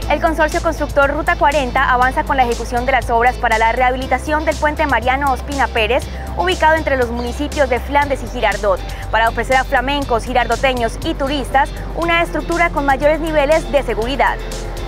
El consorcio constructor Ruta 40 avanza con la ejecución de las obras para la rehabilitación del puente Mariano Ospina Pérez, ubicado entre los municipios de Flandes y Girardot, para ofrecer a flamencos, girardoteños y turistas una estructura con mayores niveles de seguridad.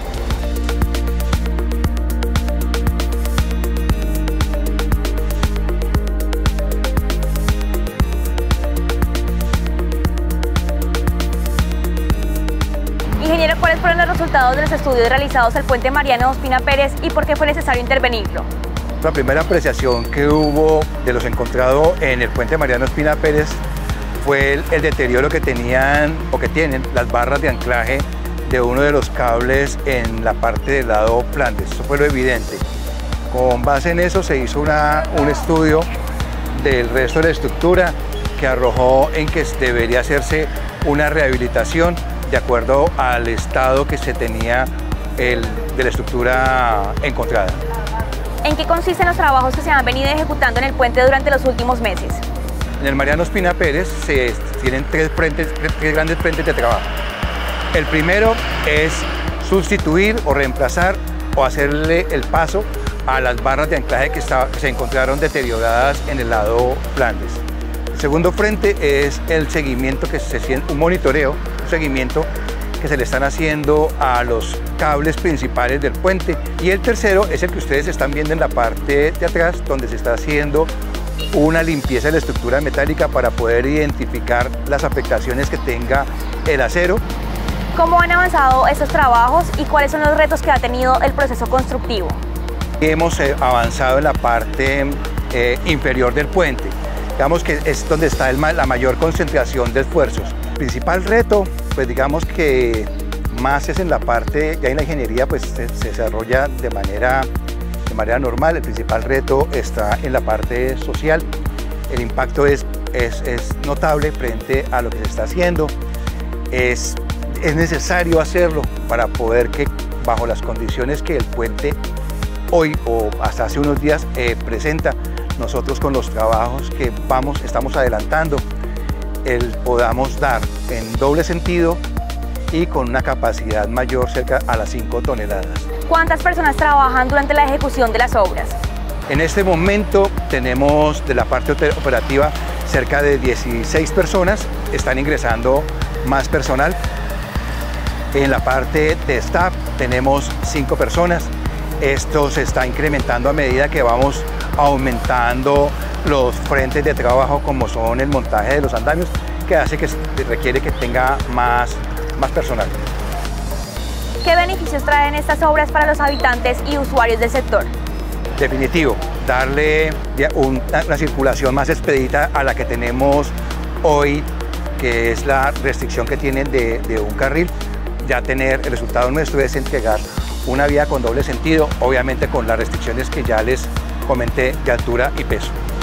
Ingeniero, ¿cuáles fueron los resultados de los estudios realizados al puente Mariano Ospina Pérez y por qué fue necesario intervenirlo? La primera apreciación que hubo de los encontrados en el puente Mariano Ospina Pérez fue el deterioro que tenían o que tienen las barras de anclaje de uno de los cables en la parte del lado Flandes. Eso fue lo evidente. Con base en eso se hizo un estudio del resto de la estructura que arrojó en que debería hacerse una rehabilitación de acuerdo al estado que se tenía de la estructura encontrada. ¿En qué consisten los trabajos que se han venido ejecutando en el puente durante los últimos meses? En el Mariano Ospina Pérez se tienen tres grandes frentes de trabajo. El primero es sustituir o reemplazar o hacerle el paso a las barras de anclaje que se encontraron deterioradas en el lado Flandes. El segundo frente es el seguimiento, un monitoreo, un seguimiento que se le están haciendo a los cables principales del puente. Y el tercero es el que ustedes están viendo en la parte de atrás, donde se está haciendo una limpieza de la estructura metálica para poder identificar las afectaciones que tenga el acero. ¿Cómo han avanzado estos trabajos y cuáles son los retos que ha tenido el proceso constructivo? Hemos avanzado en la parte inferior del puente. Digamos que es donde está la mayor concentración de esfuerzos. El principal reto, pues digamos que más es en la parte, ya en la ingeniería pues se desarrolla de manera normal. El principal reto está en la parte social. El impacto es notable frente a lo que se está haciendo. Es necesario hacerlo para poder que bajo las condiciones que el puente hoy o hasta hace unos días presenta, nosotros con los trabajos que estamos adelantando, podamos dar en doble sentido y con una capacidad mayor cerca a las 5 toneladas. ¿Cuántas personas trabajan durante la ejecución de las obras? En este momento tenemos de la parte operativa cerca de 16 personas, están ingresando más personal. En la parte de staff tenemos 5 personas. Esto se está incrementando a medida que vamos aumentando los frentes de trabajo, como son el montaje de los andamios, que hace que requiere que tenga más personal. ¿Qué beneficios traen estas obras para los habitantes y usuarios del sector? Definitivo, darle una circulación más expedita a la que tenemos hoy, que es la restricción que tienen de un carril. Ya tener el resultado nuestro es entregar una vía con doble sentido, obviamente con las restricciones que ya les comenté de altura y peso.